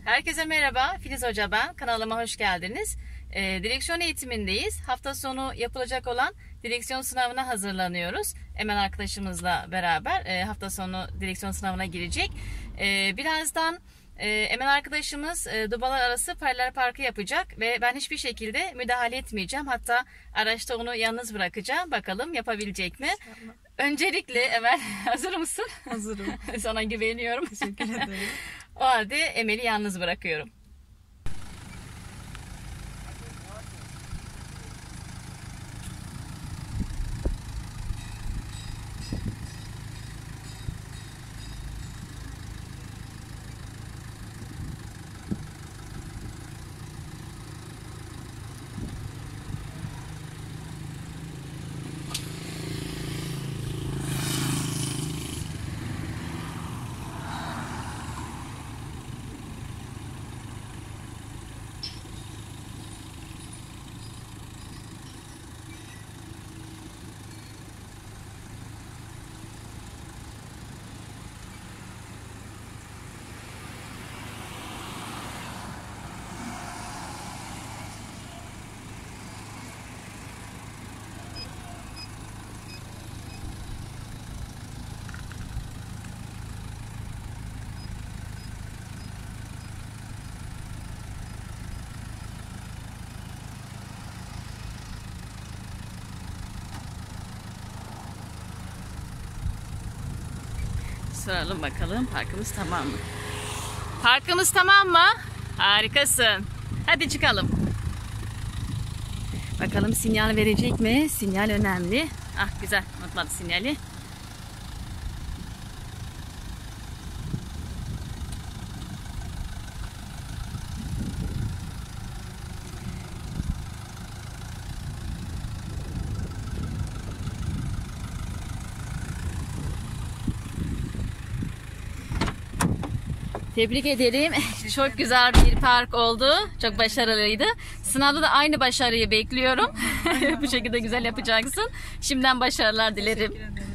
Herkese merhaba, Filiz Hoca ben. Kanalıma hoş geldiniz. Direksiyon eğitimindeyiz. Hafta sonu yapılacak olan direksiyon sınavına hazırlanıyoruz. Emel arkadaşımızla beraber hafta sonu direksiyon sınavına girecek. Birazdan Emel arkadaşımız dubalar arası paralel parkı yapacak ve ben hiçbir şekilde müdahale etmeyeceğim. Hatta araçta onu yalnız bırakacağım. Bakalım yapabilecek mi? İnşallah. Öncelikle Emel, hazır mısın? Hazırım. Sana güveniyorum. Teşekkür ederim. O halde Emel'i yalnız bırakıyorum. Soralım bakalım, parkımız tamam mı? Parkımız tamam mı? Harikasın. Hadi çıkalım. Bakalım sinyal verecek mi? Sinyal önemli. Ah güzel, unutmadı sinyali. Tebrik ederim. Çok güzel bir park oldu. Çok başarılıydı. Sınavda da aynı başarıyı bekliyorum. Bu şekilde güzel yapacaksın. Şimdiden başarılar dilerim. Teşekkür ederim.